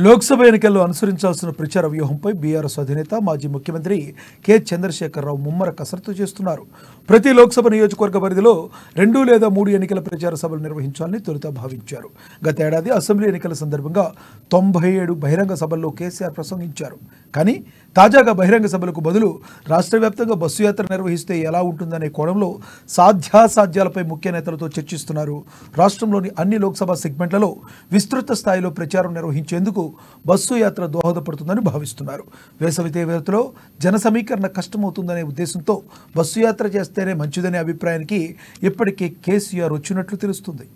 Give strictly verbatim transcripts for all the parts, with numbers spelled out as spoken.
లోక్సభ ఎన్నికల్లో అనుసరించాల్సిన ప్రచార వ్యూహంపై బీఆర్ఎస్ అధినేత మాజీ ముఖ్యమంత్రి కె చంద్రశేఖరరావు ముమ్మర కసరత్తు చేస్తున్నారు. ప్రతి లోక్సభ నియోజకవర్గ పరిధిలో రెండు లేదా మూడు ఎన్నికల ప్రచార సభలు నిర్వహించాలని తొలుత భావించారు. గత ఏడాది అసెంబ్లీ ఎన్నికల సందర్భంగా తొంభై ఏడు బహిరంగ సభల్లో కేసీఆర్ ప్రసంగించారు. కానీ తాజాగా బహిరంగ సభలకు బదులు రాష్ట్ర వ్యాప్తంగా బస్సు యాత్ర నిర్వహిస్తే ఎలా ఉంటుందనే కోణంలో సాధ్యాసాధ్యాలపై ముఖ్య నేతలతో చర్చిస్తున్నారు. రాష్ట్రంలోని అన్ని లోక్సభ సెగ్మెంట్లలో విస్తృత స్థాయిలో ప్రచారం నిర్వహించేందుకు బస్సు యాత్ర దోహదపడుతుందని భావిస్తున్నారు. వేసవి తీవ్రతలో జన సమీకరణ కష్టమవుతుందనే ఉద్దేశంతో బస్సు యాత్ర చేస్తేనే మంచిదనే అభిప్రాయానికి ఇప్పటికే కేసీఆర్ వచ్చినట్లు తెలుస్తుంది.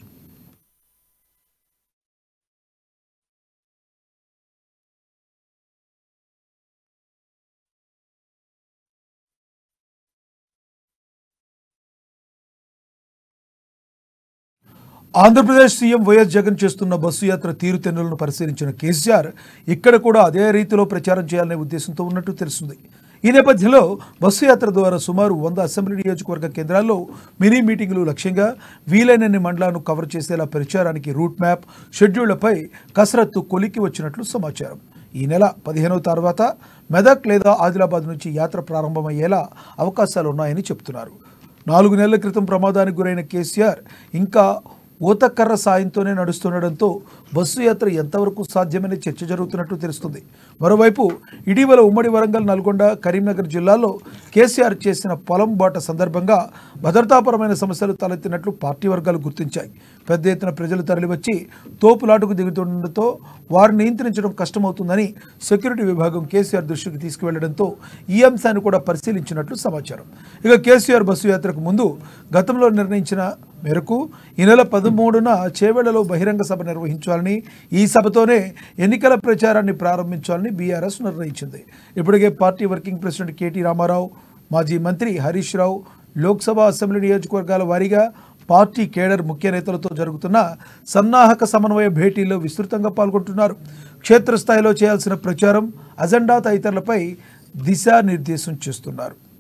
ఆంధ్రప్రదేశ్ సీఎం వైఎస్ జగన్ చేస్తున్న బస్సు యాత్ర తీరుతెన్నులను పరిశీలించిన కేసీఆర్ ఇక్కడ కూడా అదే రీతిలో ప్రచారం చేయాలనే ఉద్దేశంతో ఉన్నట్టు తెలుస్తుంది. ఈ నేపథ్యంలో బస్సు యాత్ర ద్వారా సుమారు వంద అసెంబ్లీ నియోజకవర్గ కేంద్రాల్లో మినీ మీటింగులు లక్ష్యంగా వీలైనన్ని మండలాలను కవర్ చేసేలా ప్రచారానికి రూట్ మ్యాప్, షెడ్యూళ్లపై కసరత్తు కొలికి వచ్చినట్లు సమాచారం. ఈ నెల పదిహేనవ తర్వాత మెదక్ లేదా ఆదిలాబాద్ నుంచి యాత్ర ప్రారంభమయ్యేలా అవకాశాలున్నాయని చెబుతున్నారు. నాలుగు నెలల క్రితం ప్రమాదానికి గురైన కేసీఆర్ ఇంకా ఊతకర్ర సాయంతోనే నడుస్తుండడంతో బస్సు యాత్ర ఎంతవరకు సాధ్యమనే చర్చ జరుగుతున్నట్టు తెలుస్తుంది. మరోవైపు ఇటీవల ఉమ్మడి వరంగల్, నల్గొండ, కరీంనగర్ జిల్లాల్లో కేసీఆర్ చేసిన పొలం బాట సందర్భంగా భద్రతాపరమైన సమస్యలు తలెత్తినట్లు పార్టీ వర్గాలు గుర్తించాయి. పెద్ద ఎత్తున ప్రజలు తరలివచ్చి తోపులాటకు దిగుతుండటంతో వారిని నియంత్రించడం కష్టమవుతుందని సెక్యూరిటీ విభాగం కేసీఆర్ దృష్టికి తీసుకువెళ్లడంతో ఈ అంశాన్ని కూడా పరిశీలించినట్లు సమాచారం. ఇక కేసీఆర్ బస్సు యాత్రకు ముందు గతంలో నిర్ణయించిన మేరకు ఈ నెల పదమూడున చేవెళ్లలో బహిరంగ సభ నిర్వహించాలని, ఈ సభతోనే ఎన్నికల ప్రచారాన్ని ప్రారంభించాలని బీఆర్ఎస్ నిర్ణయించింది. ఇప్పటికే party working president KT Rama Rao, మాజీ మంత్రి హరీష్ రావు లోక్సభ, అసెంబ్లీ నియోజకవర్గాల వారీగా పార్టీ కేడర్ ముఖ్య నేతలతో జరుగుతున్న సన్నాహక సమన్వయ భేటీల్లో విస్తృతంగా పాల్గొంటున్నారు. క్షేత్రస్థాయిలో చేయాల్సిన ప్రచారం, అజెండా తదితరులపై దిశానిర్దేశం చేస్తున్నారు.